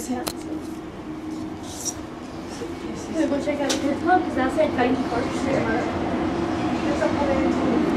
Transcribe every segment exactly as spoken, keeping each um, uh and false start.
Yeah. We'll go check out the good pub because that's it. Thank you for There's something there too.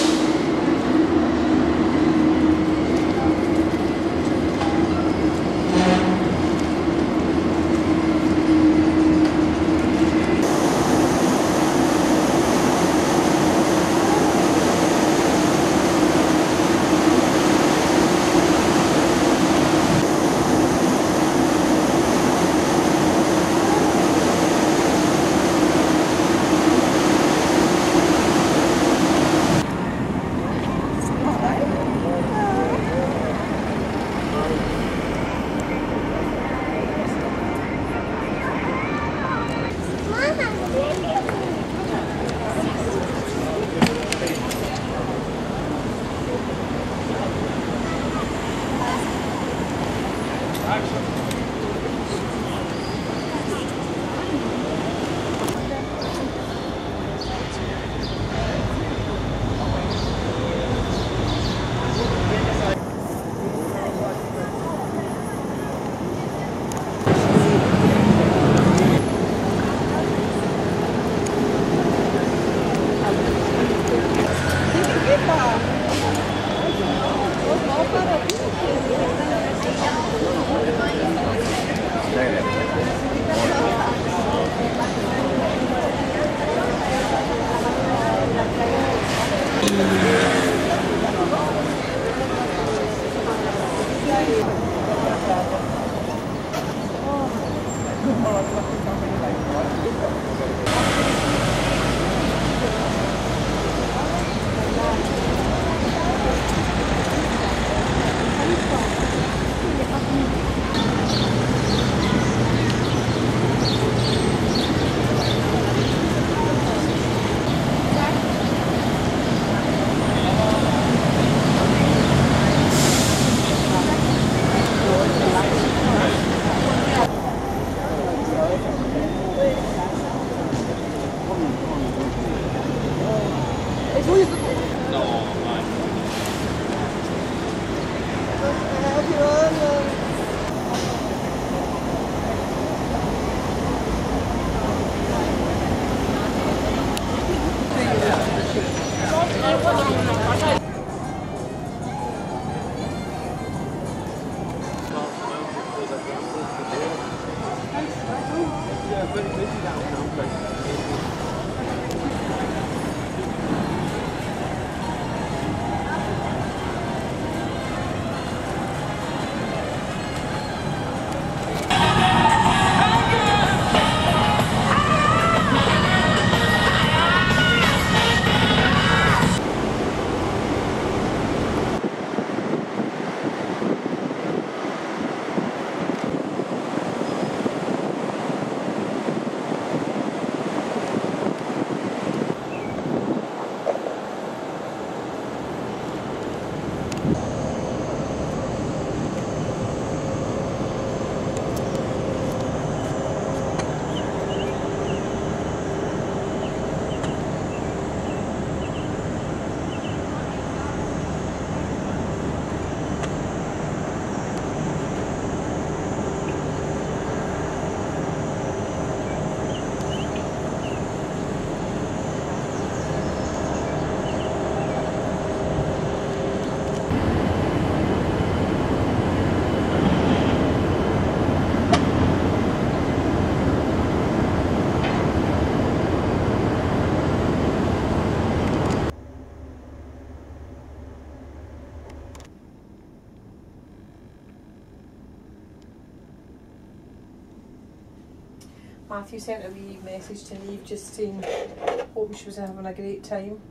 Matthew sent a wee message to Neve just saying, hope she was having a great time.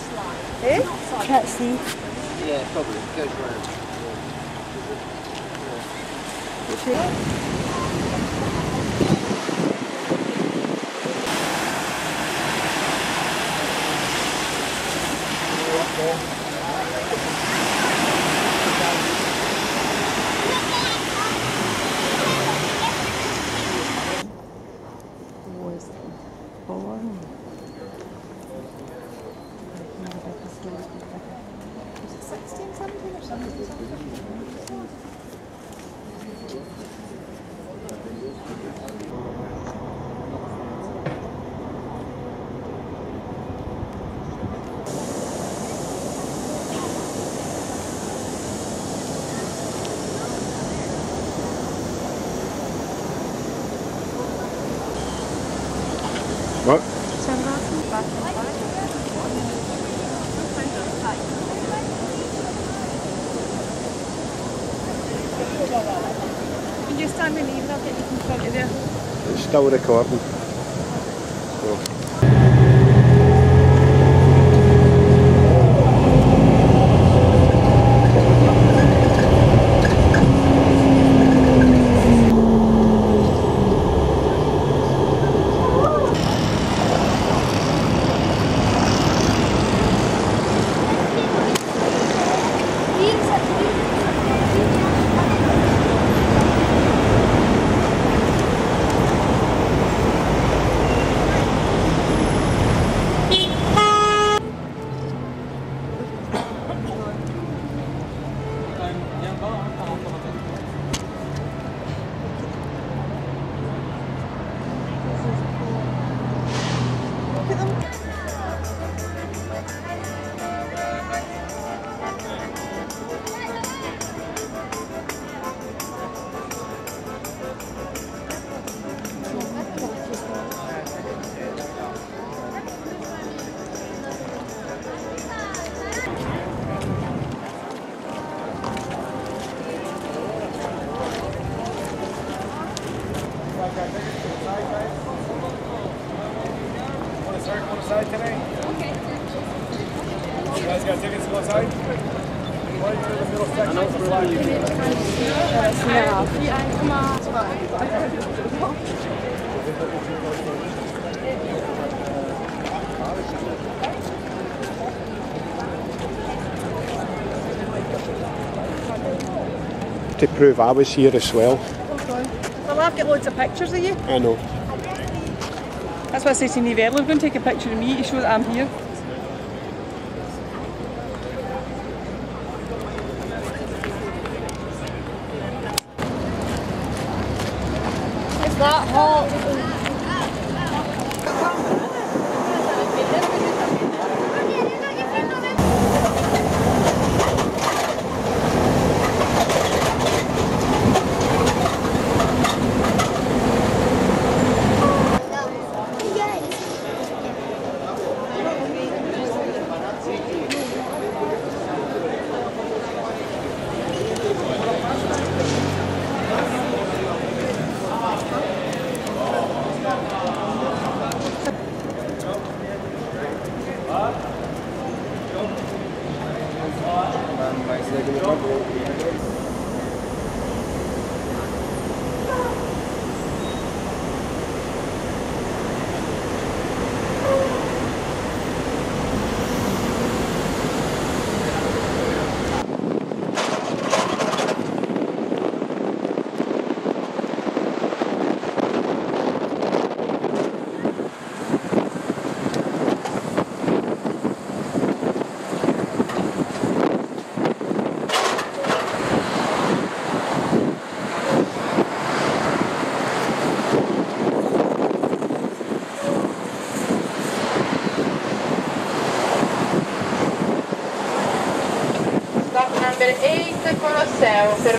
Eh? Can't see. Yeah, probably. It goes round. Was born. Was it sixteen seventeen or something? What? Can you stand and leave? I'll get you in front of there. It's still recording. So. Outside today? Okay. You guys got tickets to go outside? Right in the middle section of the flag. To prove I was here as well. Well, I've got loads of pictures of you. I know. That's what I say to Niamh earlier. Go and take a picture of me to show that I'm here. It's that hot. Stop number eight, Colosseo. Per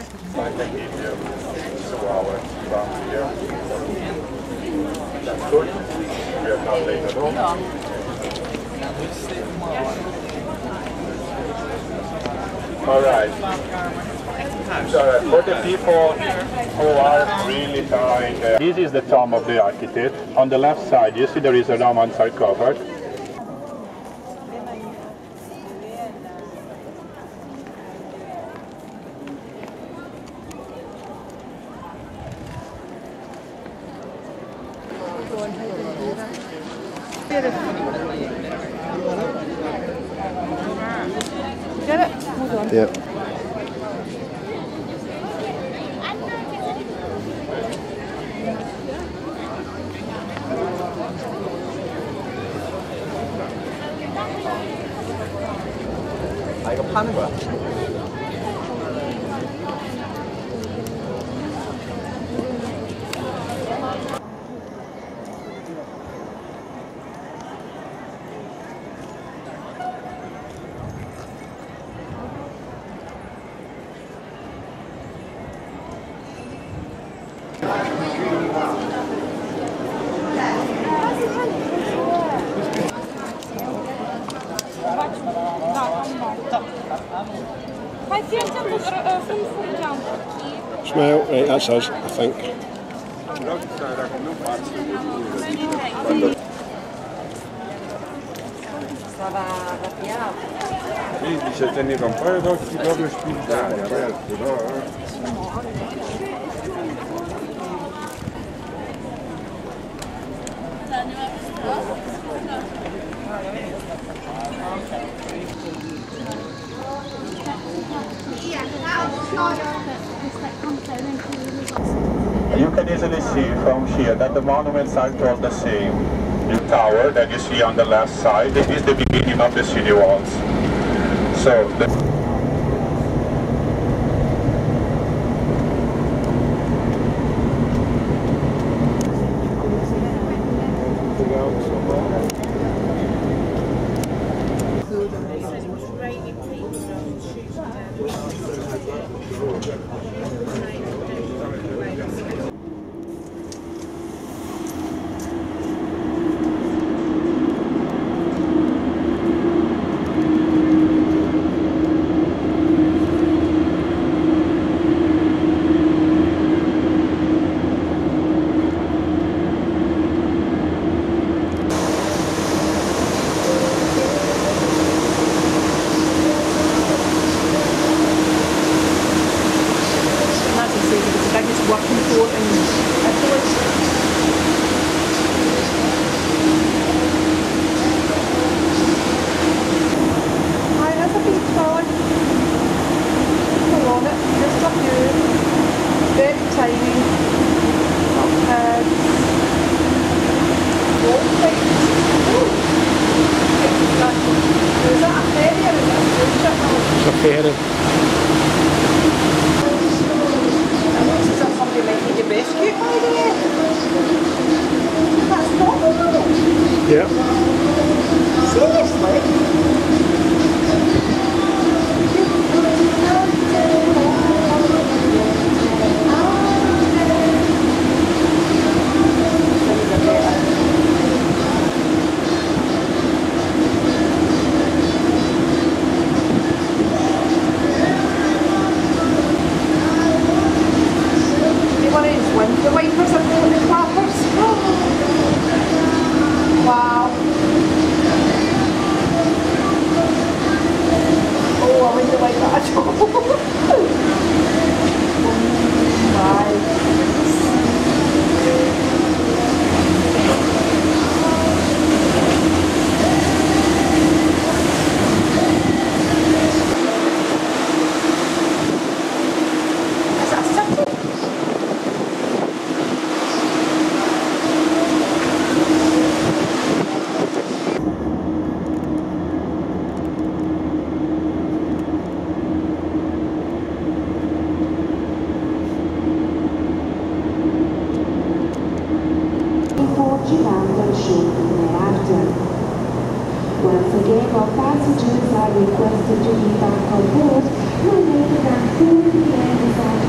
I can give you two hours from here. That's good. We are not late at all. All right. So for the people who are really trying, uh, this is the tomb of the architect. On the left side, you see there is a Roman sarcophagus. Get it? Hold on. Yeah. 아 이거 파는 거야? Smell, right, that's us, I think. Sì, dice tenere un paio d'occhi proprio spintati, aperti, no? You can easily see from here that the monuments are all the same. The tower that you see on the left side is the beginning of the city walls. So the Yeah. Once again, all passengers are requested to be back on board no later than four p m this afternoon.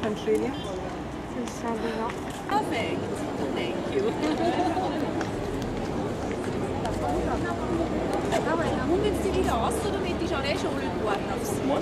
country, yeah? Perfect. Thank you. Muoviti di rosso, lo metti già lei, c'è un guarda.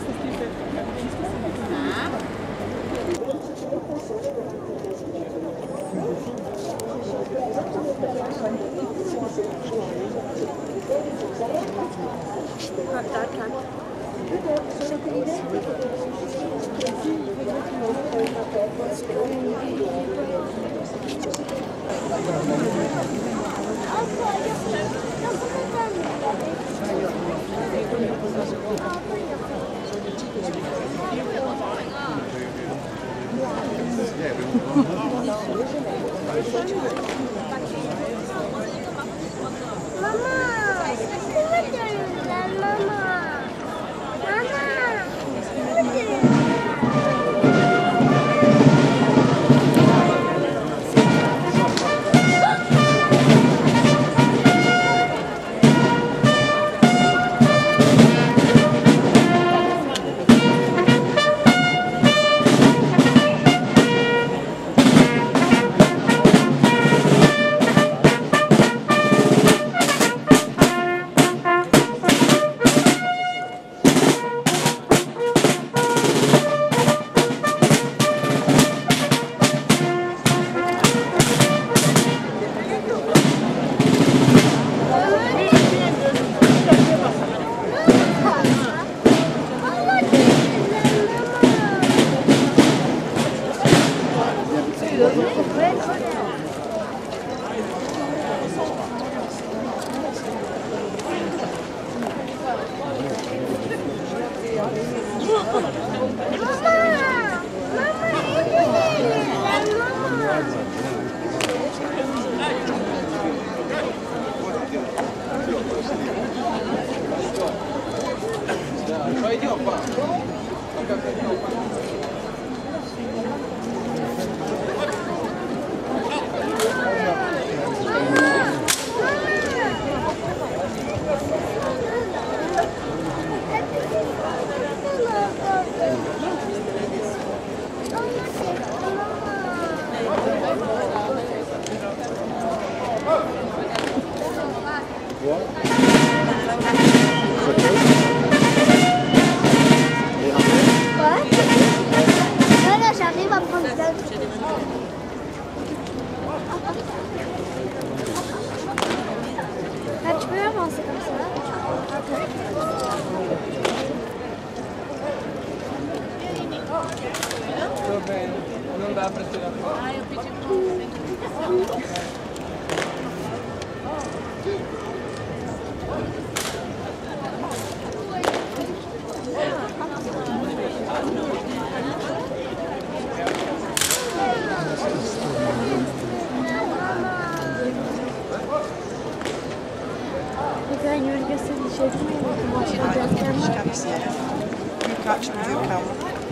Catch me with camera.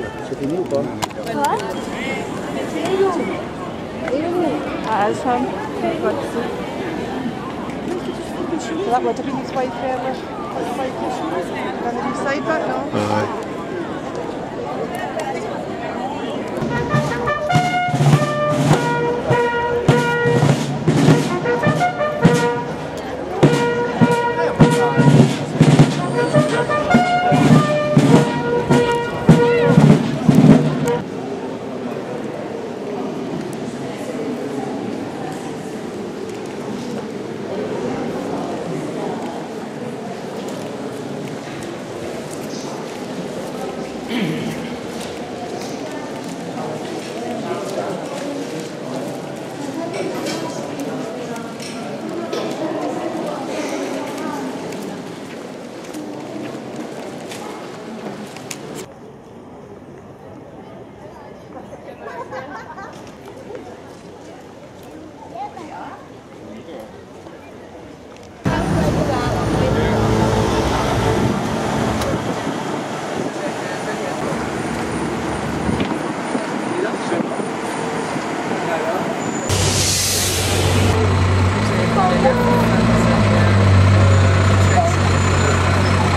What? That is him. So that would have been his wife ever. Going to be side back now. Aye.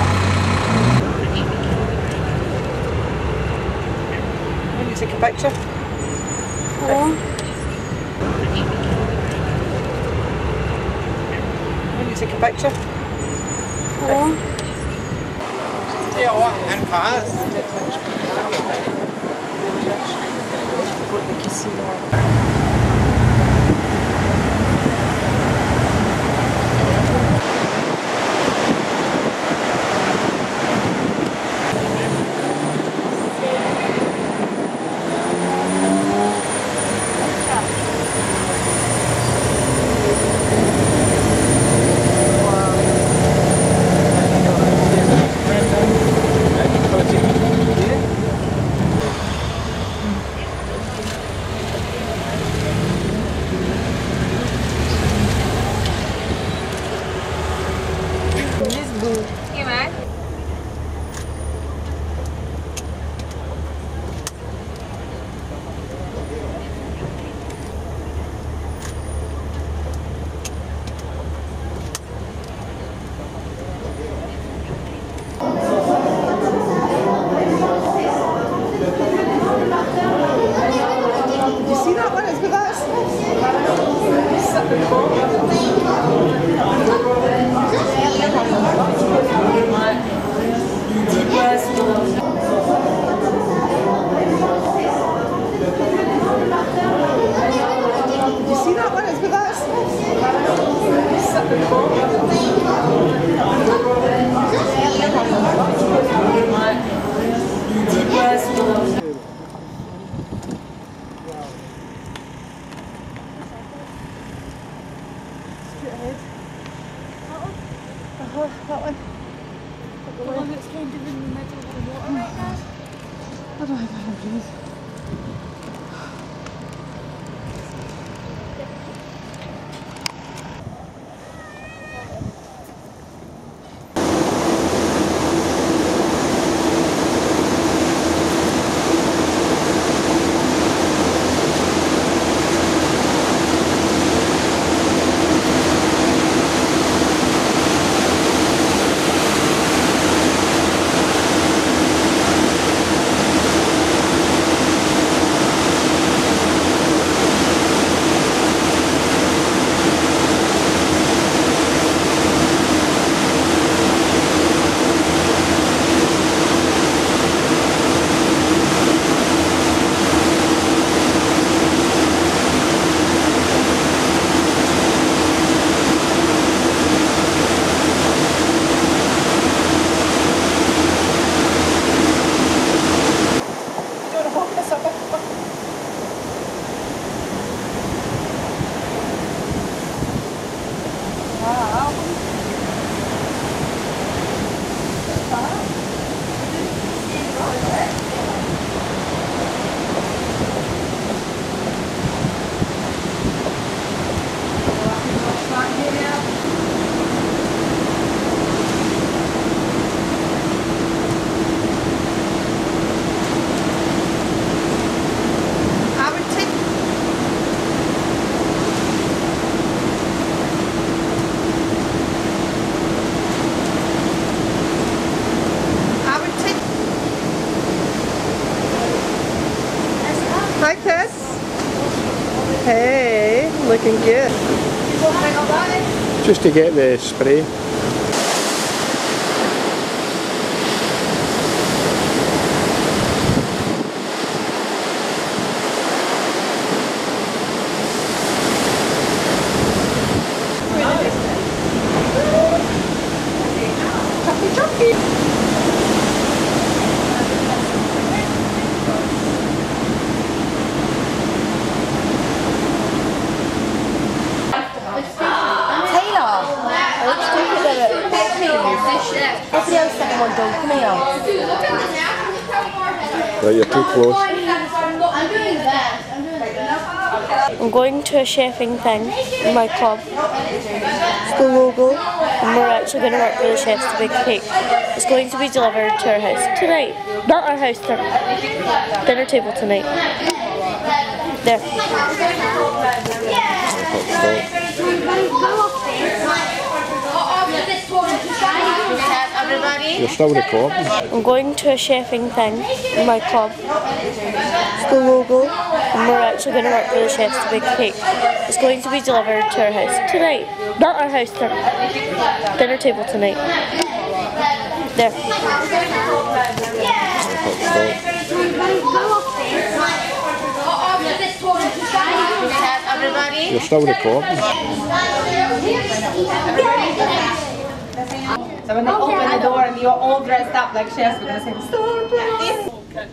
Take a picture. Hello. Will you take a picture? Hello. Yeah, and pass. The casino. That one. The one that's kind of in the middle of the water right now. I don't have a breathe. Hi, Tess. Hey, looking good. Just to get the spray. Chucky, chucky. Everybody else second one done, come here. Right, you're too close. I'm doing that. I'm doing that. I'm going to a chefing thing in my club. It's the logo, and we're actually going to work with the chefs to bake a cake. It's going to be delivered to our house tonight. Not our house, dinner, dinner table tonight. There. This one, everybody. You're still recording. I'm going to a chefing thing in my club. It's the logo, and we're actually going to work with the chefs to bake cake. It's going to be delivered to our house tonight. Not our house, to our dinner table tonight. There. Everybody. You're still recording. So when they open the door and you're all dressed up like chefs, we're going to say, store please.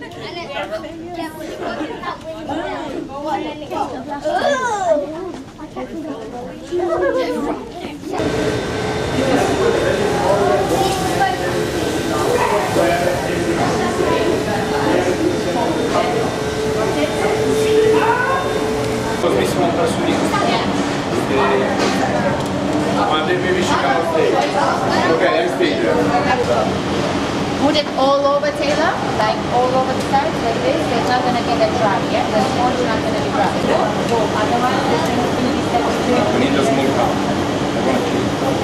Put it all over, Taylor, like all over the sides like this. It's not going to get that dry, yeah? The sponge is not going to be dry. Otherwise, this thing is going to be set to We need a small cup. I want to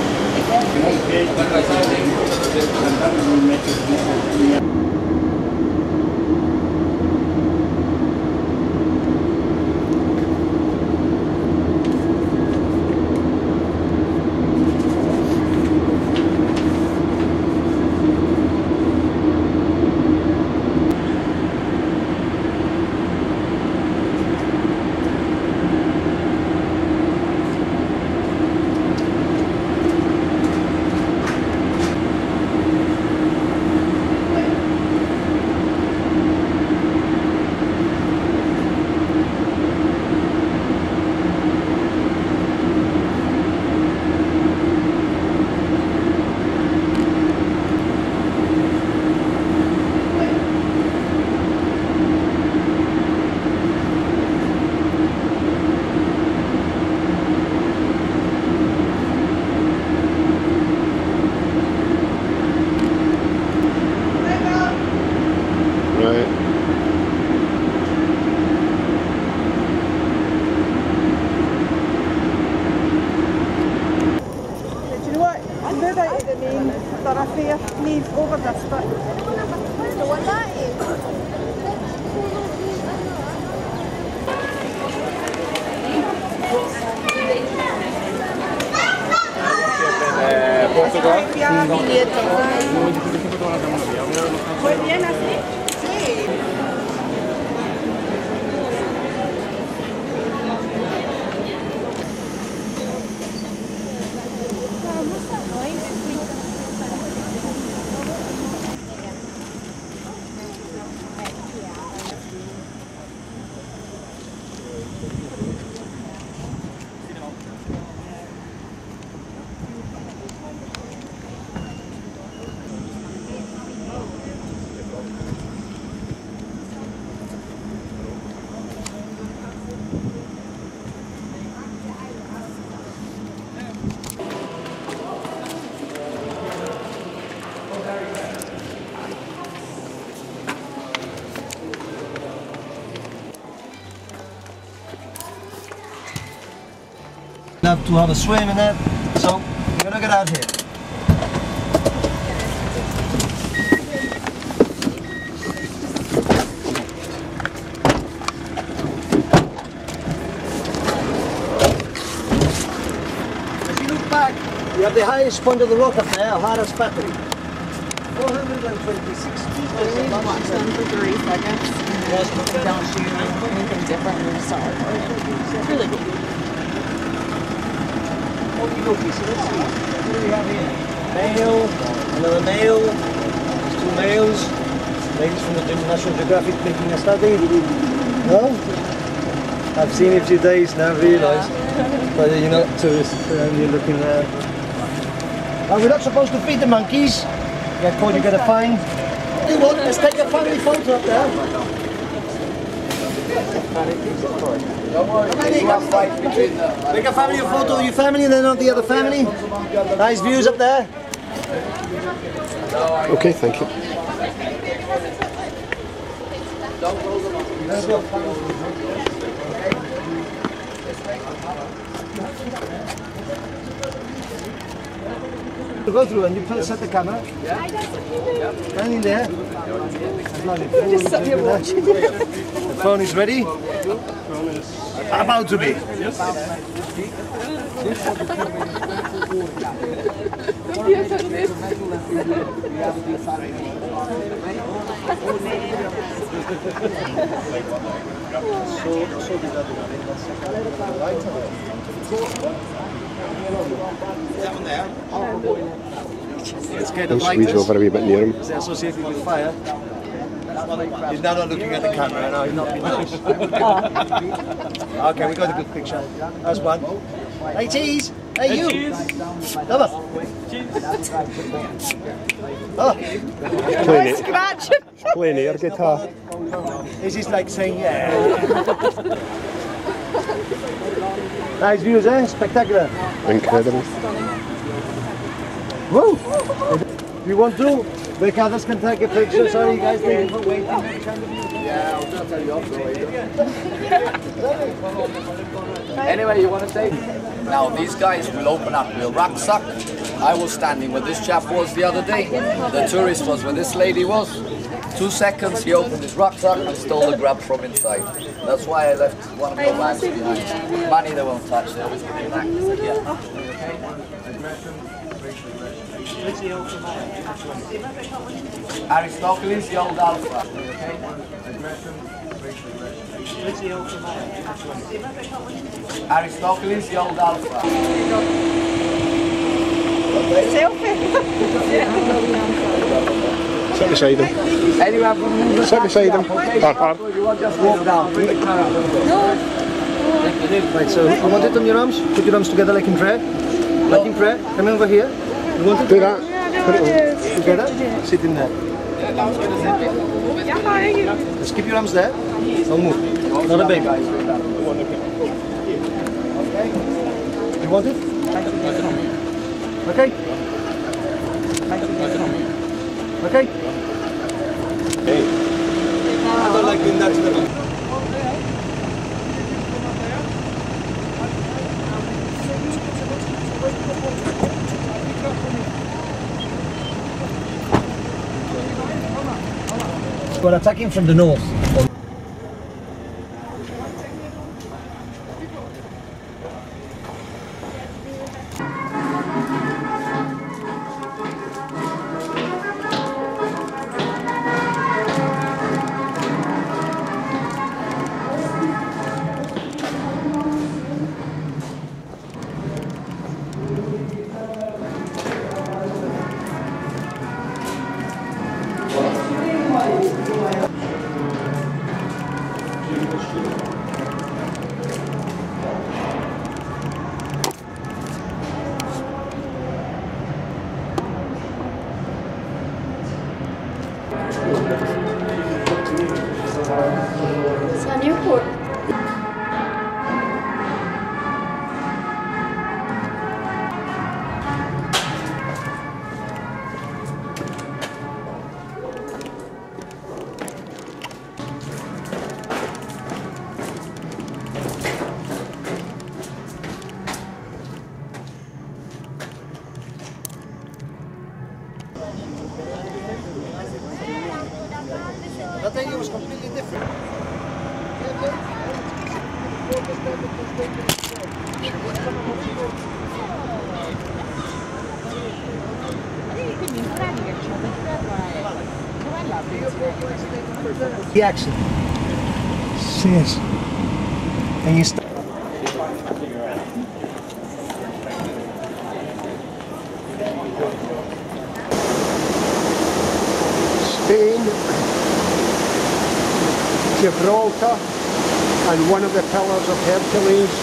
Leave over this bit. The one that is. Portugal. Muy bien así. Sí. Love to have a swim in it, so we're gonna get out here. As you look back, you have the highest point of the rock up there, Haras Battery. four hundred twenty-six feet. We watch them for three seconds. Yes, Don't shoot anything different. We just saw it. It's really cool. Okay, so let's see. What do we have here? Male, another male, there's two males, ladies from the National Geographic making a study. No? I've seen it a few days now, realise. But you're not tourists around here looking there. Oh, we're not supposed to feed the monkeys. Get caught, you get a fine. Do what? Let's take a family photo up there. Don't worry, you have fight between them. Take a family photo of your family and then on the other family. Nice views up there. Okay, thank you. Let's go. Go through and you put, set the camera. Yeah. Stand in there. Just sat here watching. The phone is ready. About to be. Let's get the squeeze over a wee bit near him. Is it associated with fire? He's now not looking at the camera, now he's not being nice. Okay, we got a good picture. That's one. Hey, cheese! Hey, you! Come on. Oh. Playing, playing air guitar. This is like saying yeah. Nice views, eh? Spectacular. Incredible. Woo! If you want to, make others can take a picture. Sorry, guys, thank you for waiting. Yeah, I'll just tell you off the way. Anyway, you want to take? Now, these guys will open up your rucksack. I was standing where this chap was the other day. The tourist was where this lady was. Two seconds, he opened his rucksack and stole the grub from inside. That's why I left one of your bags behind. Money they won't touch, they always give you back. Yeah. Aristocles, the old alpha. Okay? Aristocles, the old alpha. Sit beside him. Anyway, Sit beside him. Par, par. You want just walk down. Right, so you want it on your arms? Put your arms together like in prayer. Like in prayer. Come over here. You want to do that? Put it on. Together? Sit in there. Just keep your arms there. Don't move. Not a baby. You want it? Okay? Okay? Hey. I don't like doing that to them. We're attacking from the north. It's a Newport. That area was completely different. The action. Yes. And you start. Spain, Gibraltar, and one of the pillars of Hercules,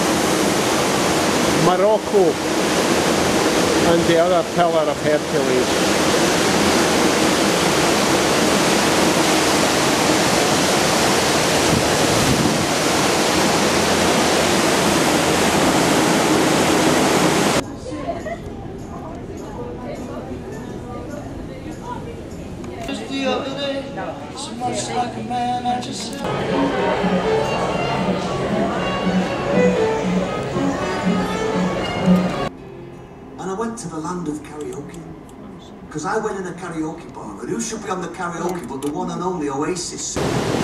Morocco, and the other pillar of Hercules. And I went to the land of karaoke. Because I went in a karaoke bar, and who should be on the karaoke but the one and only Oasis?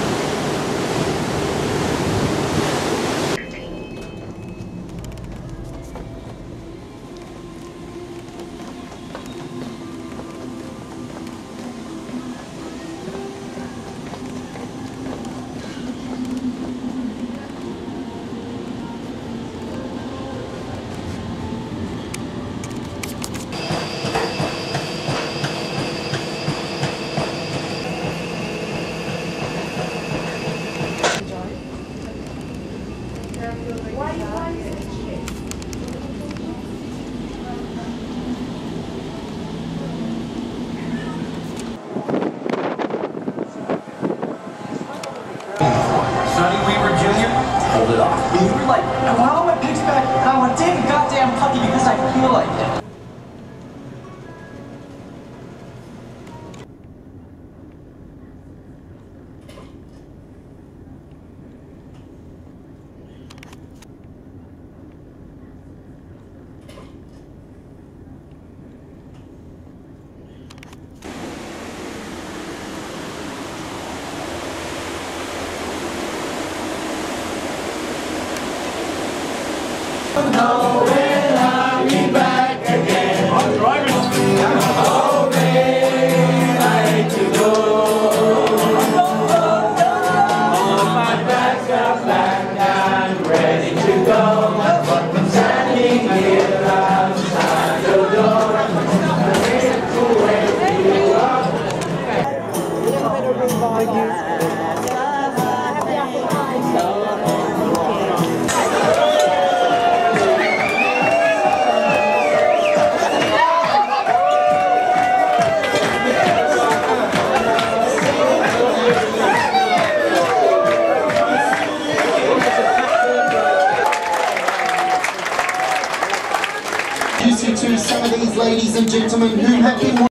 Sonny Weaver Junior Hold it off. You were like, I want all my picks back, and I want to take a goddamn puppy because I feel like it. Oh, will I be back again? I'm driving. Oh, babe, I hate to go. All my bags are packed and ready to go. But I'm standing here outside the door. Waiting to wake you up. To some of these ladies and gentlemen who have been